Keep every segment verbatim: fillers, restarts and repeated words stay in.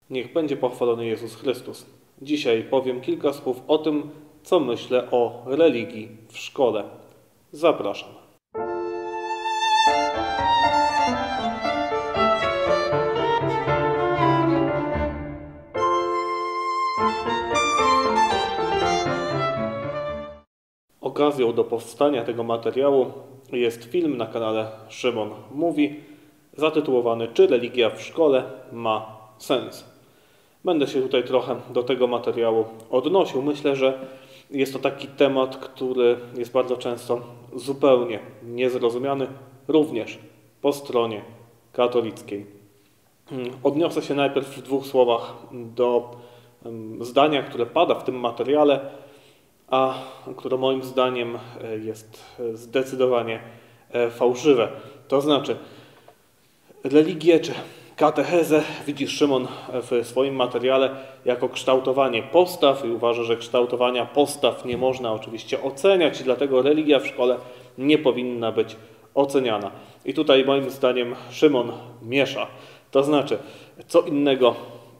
Niech będzie pochwalony Jezus Chrystus. Dzisiaj powiem kilka słów o tym, co myślę o religii w szkole. Zapraszam. Okazją do powstania tego materiału jest film na kanale Szymon Mówi, zatytułowany Czy religia w szkole ma sens? Będę się tutaj trochę do tego materiału odnosił. Myślę, że jest to taki temat, który jest bardzo często zupełnie niezrozumiany, również po stronie katolickiej. Odniosę się najpierw w dwóch słowach do zdania, które pada w tym materiale, a które moim zdaniem jest zdecydowanie fałszywe. To znaczy, religię czy katechezę widzi Szymon w swoim materiale jako kształtowanie postaw i uważa, że kształtowania postaw nie można oczywiście oceniać i dlatego religia w szkole nie powinna być oceniana. I tutaj moim zdaniem Szymon miesza. To znaczy, co innego,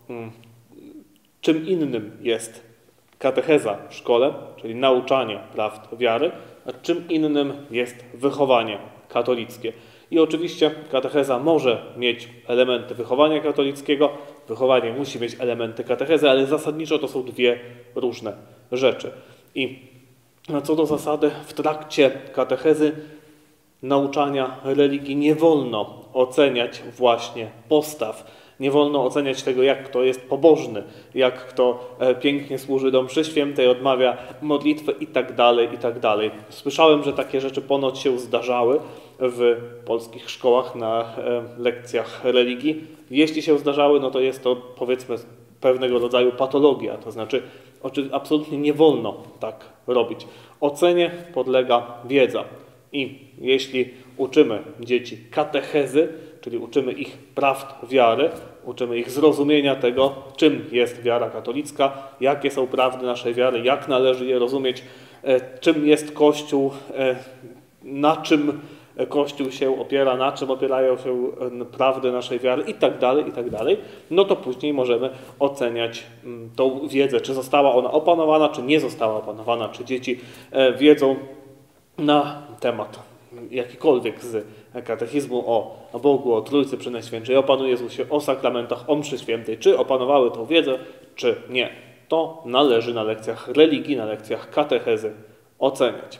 czym innym jest katecheza w szkole, czyli nauczanie prawd wiary, a czym innym jest wychowanie katolickie. I oczywiście katecheza może mieć elementy wychowania katolickiego, wychowanie musi mieć elementy katechezy, ale zasadniczo to są dwie różne rzeczy. I co do zasady, w trakcie katechezy nauczania religii nie wolno oceniać właśnie postaw. Nie wolno oceniać tego, jak kto jest pobożny, jak kto pięknie służy do mszy świętej, odmawia modlitwy i tak dalej, i tak dalej. Słyszałem, że takie rzeczy ponoć się zdarzały w polskich szkołach na lekcjach religii. Jeśli się zdarzały, no to jest to, powiedzmy, pewnego rodzaju patologia. To znaczy, absolutnie nie wolno tak robić. Ocenie podlega wiedza. I jeśli uczymy dzieci katechezy, czyli uczymy ich prawd wiary, uczymy ich zrozumienia tego, czym jest wiara katolicka, jakie są prawdy naszej wiary, jak należy je rozumieć, czym jest Kościół, na czym Kościół się opiera, na czym opierają się prawdy naszej wiary i tak dalej, i tak dalej, no to później możemy oceniać tą wiedzę, czy została ona opanowana, czy nie została opanowana, czy dzieci wiedzą na temat jakikolwiek z katechizmu o Bogu, o Trójcy Przenajświętszej, o Panu Jezusie, o sakramentach, o mszy świętej, czy opanowały tą wiedzę, czy nie. To należy na lekcjach religii, na lekcjach katechezy oceniać.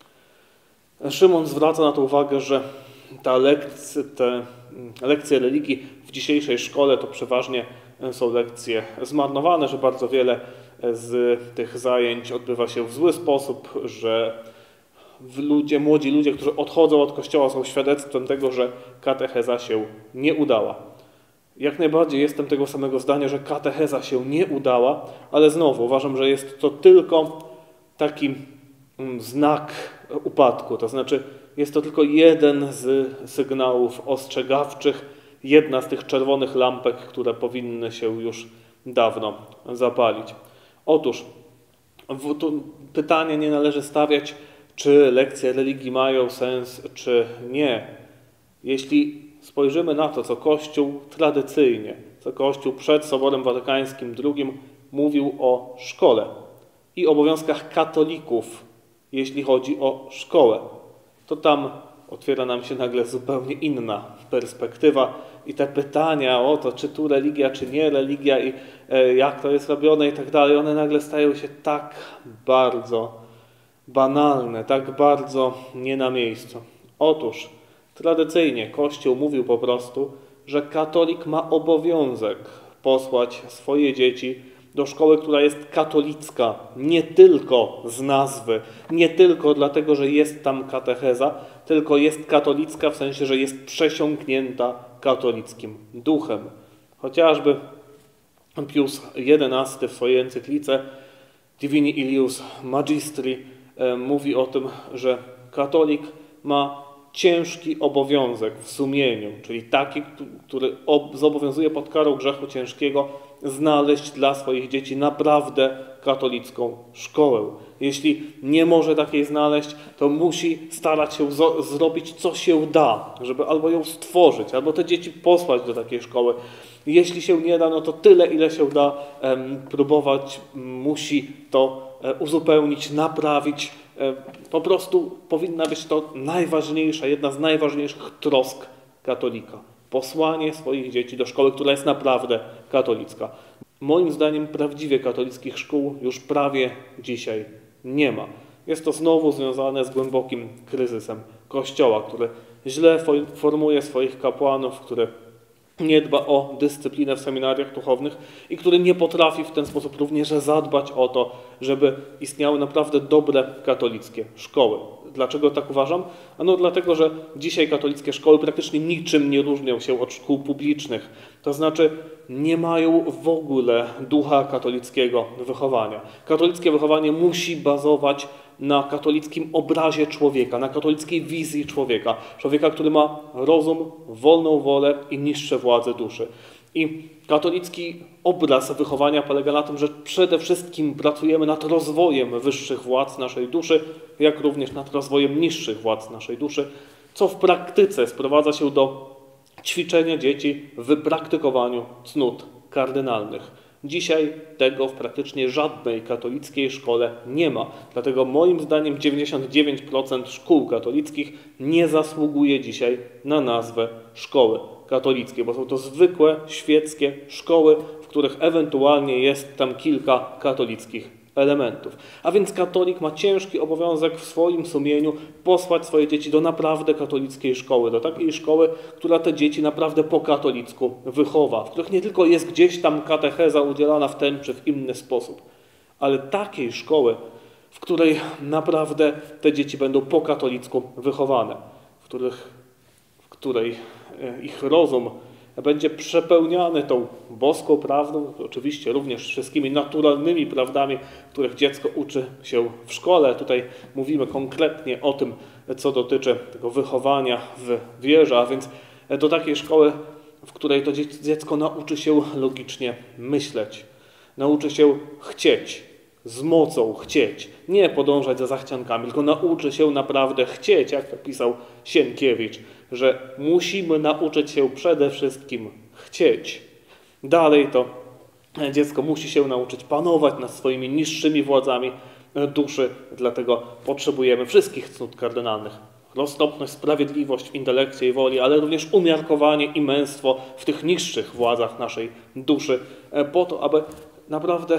Szymon zwraca na to uwagę, że ta lekcje, te lekcje religii w dzisiejszej szkole to przeważnie są lekcje zmarnowane, że bardzo wiele z tych zajęć odbywa się w zły sposób, że ludzie, młodzi ludzie, którzy odchodzą od Kościoła, są świadectwem tego, że katecheza się nie udała. Jak najbardziej jestem tego samego zdania, że katecheza się nie udała, ale znowu uważam, że jest to tylko taki znak upadku. To znaczy jest to tylko jeden z sygnałów ostrzegawczych, jedna z tych czerwonych lampek, które powinny się już dawno zapalić. Otóż to pytanie nie należy stawiać, czy lekcje religii mają sens, czy nie. Jeśli spojrzymy na to, co Kościół tradycyjnie, co Kościół przed Soborem Watykańskim drugim mówił o szkole i obowiązkach katolików, jeśli chodzi o szkołę, to tam otwiera nam się nagle zupełnie inna perspektywa i te pytania o to, czy tu religia, czy nie religia i jak to jest robione i tak dalej, one nagle stają się tak bardzo banalne, tak bardzo nie na miejscu. Otóż tradycyjnie Kościół mówił po prostu, że katolik ma obowiązek posłać swoje dzieci do szkoły, która jest katolicka, nie tylko z nazwy, nie tylko dlatego, że jest tam katecheza, tylko jest katolicka w sensie, że jest przesiąknięta katolickim duchem. Chociażby Pius jedenasty w swojej encyklice Divini Ilius Magistri mówi o tym, że katolik ma ciężki obowiązek w sumieniu, czyli taki, który zobowiązuje pod karą grzechu ciężkiego znaleźć dla swoich dzieci naprawdę katolicką szkołę. Jeśli nie może takiej znaleźć, to musi starać się zrobić, co się da, żeby albo ją stworzyć, albo te dzieci posłać do takiej szkoły. Jeśli się nie da, no to tyle, ile się da em, próbować, musi to e, uzupełnić, naprawić. E, po prostu powinna być to najważniejsza, jedna z najważniejszych trosk katolika. Posłanie swoich dzieci do szkoły, która jest naprawdę katolicka. Moim zdaniem prawdziwie katolickich szkół już prawie dzisiaj nie ma. Jest to znowu związane z głębokim kryzysem Kościoła, który źle formuje swoich kapłanów, który nie dba o dyscyplinę w seminariach duchownych i który nie potrafi w ten sposób również zadbać o to, żeby istniały naprawdę dobre katolickie szkoły. Dlaczego tak uważam? Ano dlatego, że dzisiaj katolickie szkoły praktycznie niczym nie różnią się od szkół publicznych. To znaczy nie mają w ogóle ducha katolickiego wychowania. Katolickie wychowanie musi bazować na katolickim obrazie człowieka, na katolickiej wizji człowieka. Człowieka, który ma rozum, wolną wolę i niższe władze duszy. I katolicki obraz wychowania polega na tym, że przede wszystkim pracujemy nad rozwojem wyższych władz naszej duszy, jak również nad rozwojem niższych władz naszej duszy, co w praktyce sprowadza się do ćwiczenia dzieci w praktykowaniu cnót kardynalnych. Dzisiaj tego w praktycznie żadnej katolickiej szkole nie ma. Dlatego moim zdaniem dziewięćdziesiąt dziewięć procent szkół katolickich nie zasługuje dzisiaj na nazwę szkoły katolickie, bo są to zwykłe, świeckie szkoły, w których ewentualnie jest tam kilka katolickich elementów. A więc katolik ma ciężki obowiązek w swoim sumieniu posłać swoje dzieci do naprawdę katolickiej szkoły, do takiej szkoły, która te dzieci naprawdę po katolicku wychowa, w których nie tylko jest gdzieś tam katecheza udzielana w ten czy w inny sposób, ale takiej szkoły, w której naprawdę te dzieci będą po katolicku wychowane, w, których, w której ich rozum będzie przepełniany tą boską prawdą, oczywiście również wszystkimi naturalnymi prawdami, których dziecko uczy się w szkole. Tutaj mówimy konkretnie o tym, co dotyczy tego wychowania w wierze, a więc do takiej szkoły, w której to dziecko nauczy się logicznie myśleć, nauczy się chcieć, z mocą chcieć, nie podążać za zachciankami, tylko nauczy się naprawdę chcieć, jak to pisał Sienkiewicz, że musimy nauczyć się przede wszystkim chcieć. Dalej to dziecko musi się nauczyć panować nad swoimi niższymi władzami duszy, dlatego potrzebujemy wszystkich cnót kardynalnych. Roztropność, sprawiedliwość w intelekcie i woli, ale również umiarkowanie i męstwo w tych niższych władzach naszej duszy, po to, aby naprawdę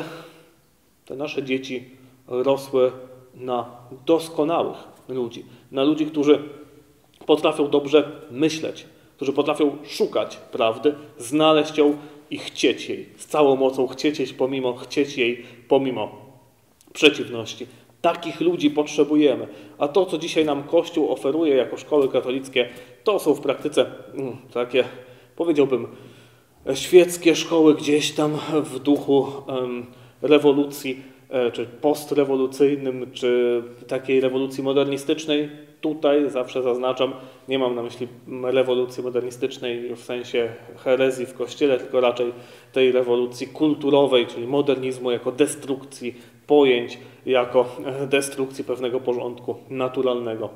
te nasze dzieci rosły na doskonałych ludzi, na ludzi, którzy potrafią dobrze myśleć, którzy potrafią szukać prawdy, znaleźć ją i chcieć jej, z całą mocą chcieć jej pomimo, chcieć jej pomimo przeciwności. Takich ludzi potrzebujemy. A to, co dzisiaj nam Kościół oferuje jako szkoły katolickie, to są w praktyce mm, takie, powiedziałbym, świeckie szkoły gdzieś tam w duchu um, rewolucji, czy postrewolucyjnym, czy takiej rewolucji modernistycznej. Tutaj zawsze zaznaczam, nie mam na myśli rewolucji modernistycznej w sensie herezji w Kościele, tylko raczej tej rewolucji kulturowej, czyli modernizmu jako destrukcji pojęć, jako destrukcji pewnego porządku naturalnego.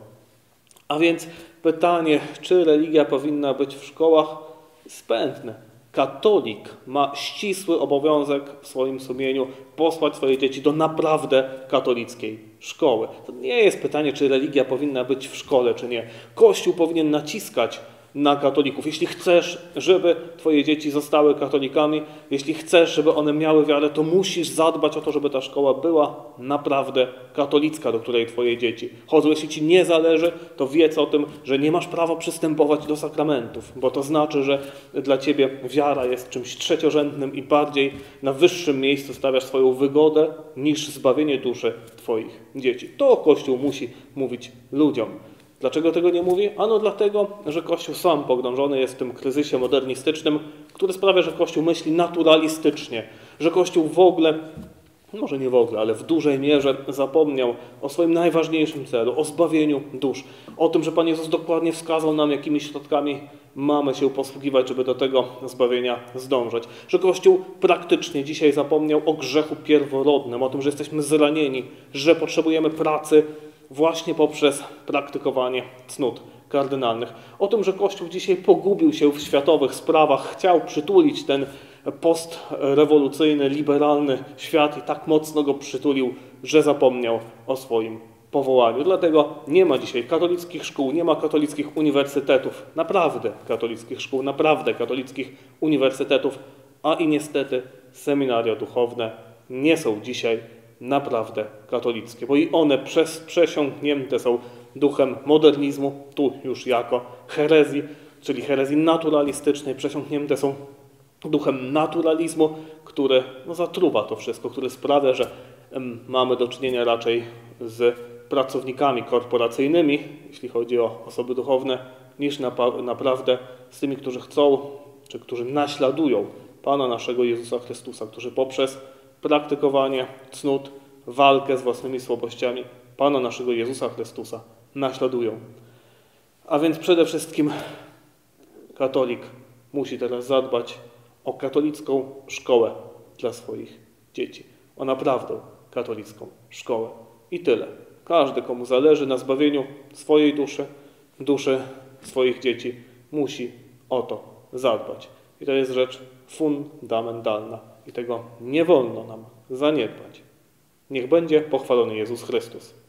A więc pytanie, czy religia powinna być w szkołach? Zbędne. Katolik ma ścisły obowiązek w swoim sumieniu posłać swoje dzieci do naprawdę katolickiej szkoły. To nie jest pytanie, czy religia powinna być w szkole, czy nie. Kościół powinien naciskać na katolików. Jeśli chcesz, żeby twoje dzieci zostały katolikami, jeśli chcesz, żeby one miały wiarę, to musisz zadbać o to, żeby ta szkoła była naprawdę katolicka, do której twoje dzieci chodzą. Jeśli ci nie zależy, to wiedz o tym, że nie masz prawa przystępować do sakramentów, bo to znaczy, że dla ciebie wiara jest czymś trzeciorzędnym i bardziej na wyższym miejscu stawiasz swoją wygodę niż zbawienie duszy twoich dzieci. To Kościół musi mówić ludziom. Dlaczego tego nie mówi? Ano dlatego, że Kościół sam pogrążony jest w tym kryzysie modernistycznym, który sprawia, że Kościół myśli naturalistycznie, że Kościół w ogóle, może nie w ogóle, ale w dużej mierze zapomniał o swoim najważniejszym celu, o zbawieniu dusz, o tym, że Pan Jezus dokładnie wskazał nam, jakimi środkami mamy się posługiwać, żeby do tego zbawienia zdążyć. Że Kościół praktycznie dzisiaj zapomniał o grzechu pierworodnym, o tym, że jesteśmy zranieni, że potrzebujemy pracy właśnie poprzez praktykowanie cnót kardynalnych. O tym, że Kościół dzisiaj pogubił się w światowych sprawach, chciał przytulić ten postrewolucyjny, liberalny świat i tak mocno go przytulił, że zapomniał o swoim powołaniu. Dlatego nie ma dzisiaj katolickich szkół, nie ma katolickich uniwersytetów, naprawdę katolickich szkół, naprawdę katolickich uniwersytetów, a i niestety seminaria duchowne nie są dzisiaj naprawdę katolickie, bo i one przez, przesiąknięte są duchem modernizmu, tu już jako herezji, czyli herezji naturalistycznej, przesiąknięte są duchem naturalizmu, który no, zatruwa to wszystko, który sprawia, że em, mamy do czynienia raczej z pracownikami korporacyjnymi, jeśli chodzi o osoby duchowne, niż napa- naprawdę z tymi, którzy chcą, czy którzy naśladują Pana naszego Jezusa Chrystusa, którzy poprzez praktykowanie cnót, walkę z własnymi słabościami Pana naszego Jezusa Chrystusa naśladują. A więc przede wszystkim katolik musi teraz zadbać o katolicką szkołę dla swoich dzieci. O naprawdę katolicką szkołę. I tyle. Każdy, komu zależy na zbawieniu swojej duszy, duszy swoich dzieci, musi o to zadbać. I to jest rzecz fundamentalna. I tego nie wolno nam zaniedbać. Niech będzie pochwalony Jezus Chrystus.